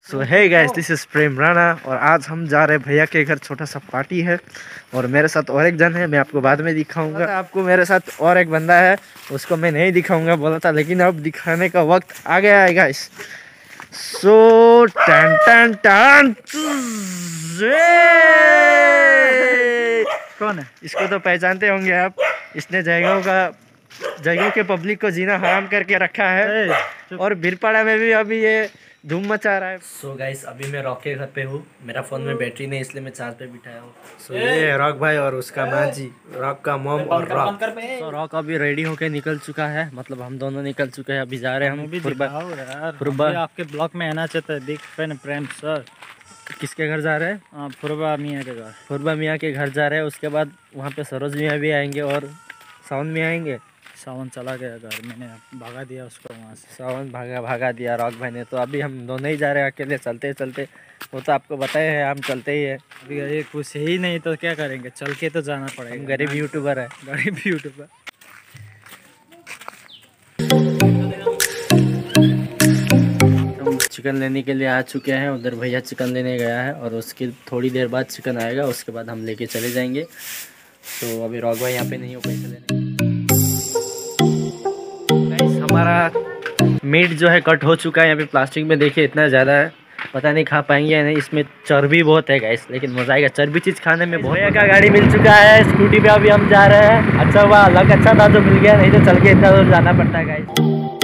So hey guys, this is Prem Rana और आज हम जा रहे हैं भैया के घर। छोटा सा पार्टी है और मेरे साथ और एक जन है, मैं आपको बाद में दिखाऊंगा। आपको मेरे साथ और एक बंदा है, उसको मैं नहीं दिखाऊंगा बोला था, लेकिन अब दिखाने का वक्त आ गया है गाइस। सो टन टन टन कौन है? इसको तो पहचानते होंगे आप। इसने जयगांव के पब्लिक को जीना हराम करके रखा है और भीरपाड़ा में भी अभी ये धूम मचा रहा है। सो गाइस, अभी मैं रॉक के घर पे हूँ। मेरा फोन में बैटरी नहीं, इसलिए मैं चार्ज पे बिठाया हूँ। सो ये रॉक भाई और उसका माँ जी, रॉक का मॉम और रॉक। तो रॉक अभी रेडी होके निकल चुका है, मतलब हम दोनों निकल चुके हैं। अभी जा रहे हैं हम आपके ब्लॉक में आना चाहता है, देख प्रेम सर। किसके घर जा रहे हैं? फुरबा मियाँ के घर। फुरबा मियाँ के घर जा रहे हैं। उसके बाद वहाँ पे सरोज मियाँ भी आएंगे और सावन में आएंगे। सावन चला गया घर, मैंने भगा दिया उसको वहाँ से। सावन भगा दिया रॉक भाई ने। तो अभी हम दोनों ही जा रहे हैं अकेले, चलते चलते। वो तो आपको बताए हैं, हम चलते ही है। अभी ये कुछ ही नहीं तो क्या करेंगे, चल के तो जाना पड़ेगा। गरीब यूट्यूबर है, गरीब यूट्यूबर। हम चिकन लेने के लिए आ चुके हैं। उधर भैया चिकन लेने गया है और उसकी थोड़ी देर बाद चिकन आएगा, उसके बाद हम लेके चले जाएंगे। तो अभी रॉक भाई यहाँ पे नहीं हो पैसे लेने। हमारा मीट जो है कट हो चुका है। यहाँ पे प्लास्टिक में देखिए इतना ज़्यादा है, पता नहीं खा पाएंगे या नहीं। इसमें चर्बी बहुत है गाइस, लेकिन मजा आएगा। चर्बी चीज़ खाने में बहुत। भैया का गाड़ी मिल चुका है, स्कूटी पे अभी हम जा रहे हैं। अच्छा हुआ, लक अच्छा था तो मिल गया, नहीं तो चल के इतना दूर जाना पड़ता है गाइस।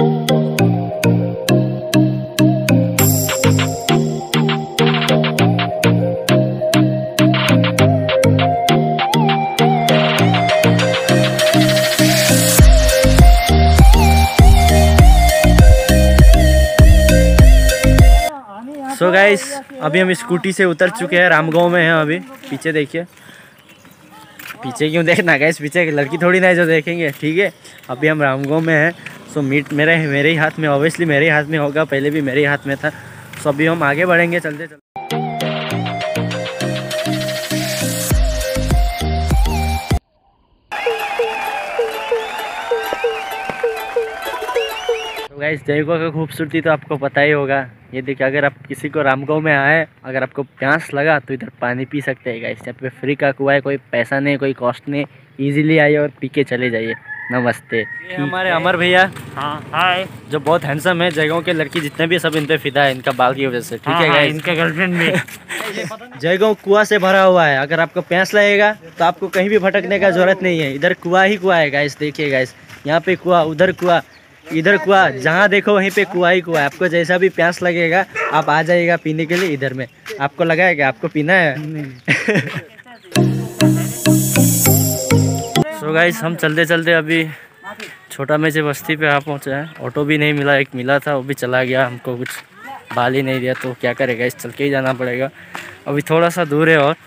सो गाइस, अभी हम स्कूटी से उतर चुके हैं, रामगांव में हैं अभी। पीछे देखिए, पीछे क्यों देखना गाइस, पीछे की लड़की थोड़ी ना है जो देखेंगे, ठीक है। अभी हम रामगांव में हैं। सो मीट मेरे ही हाथ में, ऑब्वियसली मेरे ही हाथ में होगा, पहले भी मेरे ही हाथ में था। सो अभी हम आगे बढ़ेंगे चलते चलते। गाइस, जयगांव का खूबसूरती तो आपको पता ही होगा। ये देखिए, अगर आप किसी को रामगांव में आए, अगर आपको प्यास लगा तो इधर पानी पी सकते हैं गाइस। यहाँ पे फ्री का कुआं है, कोई पैसा नहीं, कोई कॉस्ट नहीं। इजीली आइए और पी के चले जाइए। नमस्ते। ये हमारे अमर भैया, हाँ हाय, जो बहुत हैंडसम है। जयगांव के लड़की जितने भी सब इन पे फिदा है, इनका बाल की वजह से, ठीक है गाइस। इनके गर्लफ्रेंड भी। जयगांव कुआं से भरा हुआ है। अगर आपको प्यास लगेगा तो आपको कहीं भी भटकने का जरूरत नहीं है, इधर कुआं ही कुआं है गाइस। देखिए गाइस, यहाँ पे कुआं, उधर कुआं, इधर कुआं, जहाँ देखो वहीं पे कुआं ही कुआं है। आपको जैसा भी प्यास लगेगा आप आ जाइएगा पीने के लिए इधर में। आपको लगा है कि आपको पीना है? सो गाइस, हम चलते चलते अभी छोटा मेचे बस्ती पे आ पहुँचे हैं। ऑटो भी नहीं मिला, एक मिला था वो भी चला गया, हमको कुछ बाल ही नहीं दिया। तो क्या करेगा, इस चल के ही जाना पड़ेगा। अभी थोड़ा सा दूर है और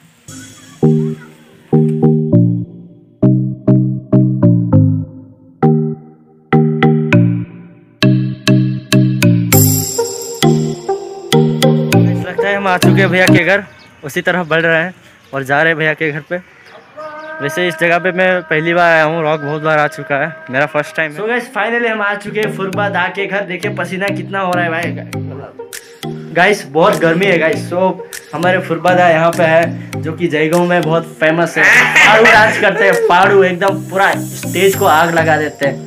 हम आ चुके हैं भैया के घर। उसी तरफ बढ़ रहे हैं और जा रहे हैं भैया के घर पे। वैसे इस जगह पे मैं पहली बार आया हूँ, रॉक बहुत बार आ चुका है, मेरा फर्स्ट टाइम है। सो गाइस, फाइनली हम आ चुके हैं फुरबा दा के घर। देखिए पसीना कितना हो रहा है भाई गाइस, बहुत गर्मी है गाइस। सो हमारे फुरबा दा यहाँ पे है, जो कि जयगांव में बहुत फेमस है। पाड़ू डांस करते हैं, पाड़ू एकदम पूरा स्टेज को आग लगा देते हैं।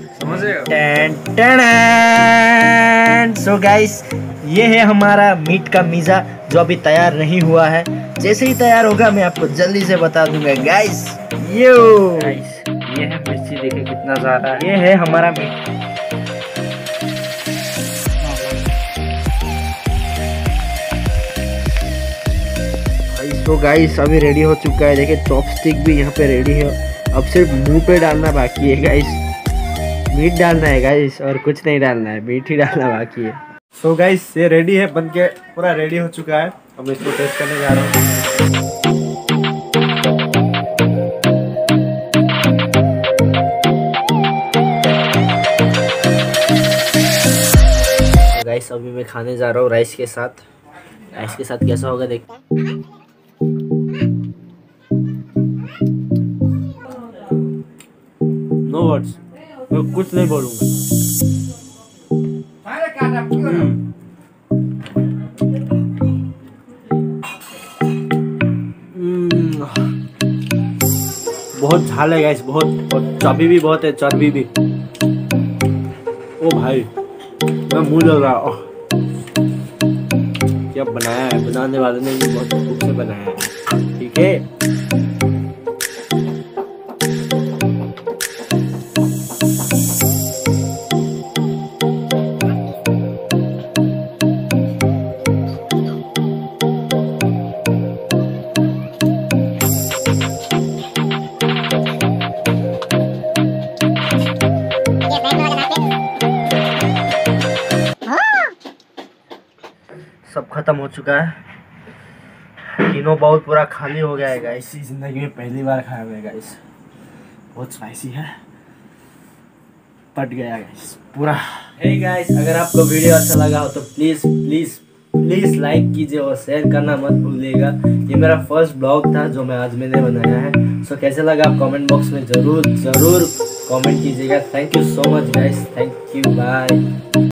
सो गाइस, ये है हमारा मीट का मीज़ा, जो अभी तैयार नहीं हुआ है। जैसे ही तैयार होगा मैं आपको जल्दी से बता दूंगा गाइस। ये है मिर्ची, देखिए कितना ज़्यादा। ये है हमारा मीट। तो गाइस, अभी रेडी हो चुका है। देखिए चॉपस्टिक भी यहाँ पे रेडी है। अब सिर्फ मुंह पे डालना बाकी है गाइस। मीट डालना है गाइस, और कुछ नहीं डालना है, मीट ही डालना बाकी है। सो गाइस, ये रेडी है, बन के पूरा रेडी हो चुका है। अब इसको टेस्ट करने जा रहा हूँ। गाइस, अभी मैं खाने जा रहा हूँ राइस के साथ। राइस के साथ कैसा होगा देख। नो वर्ड्स, मैं कुछ नहीं बोलूँगा। बहुत झाल है गाइस, बहुत, और चर्बी भी बहुत है, चर्बी भी। ओ भाई मैं मुंह जल रहा। ओह क्या बनाया है, बनाने वाले ने भी बहुत खूब से बनाया है। ठीक है सब खत्म हो चुका है। तीनों बहुत पूरा खाली हो गया है गाइस। इस जिंदगी में पहली बार खाया हुआ है गाइस। बहुत स्पाइसी है, पट गया गाइस पूरा। हे गाइस, अगर आपको वीडियो अच्छा लगा हो तो प्लीज प्लीज प्लीज लाइक कीजिए और शेयर करना मत भूलिएगा। ये मेरा फर्स्ट ब्लॉग था जो मैं आज मैंने बनाया है। सो कैसे लगा आप कमेंट बॉक्स में जरूर जरूर कमेंट कीजिएगा। Thank you so much guys, thank you, bye.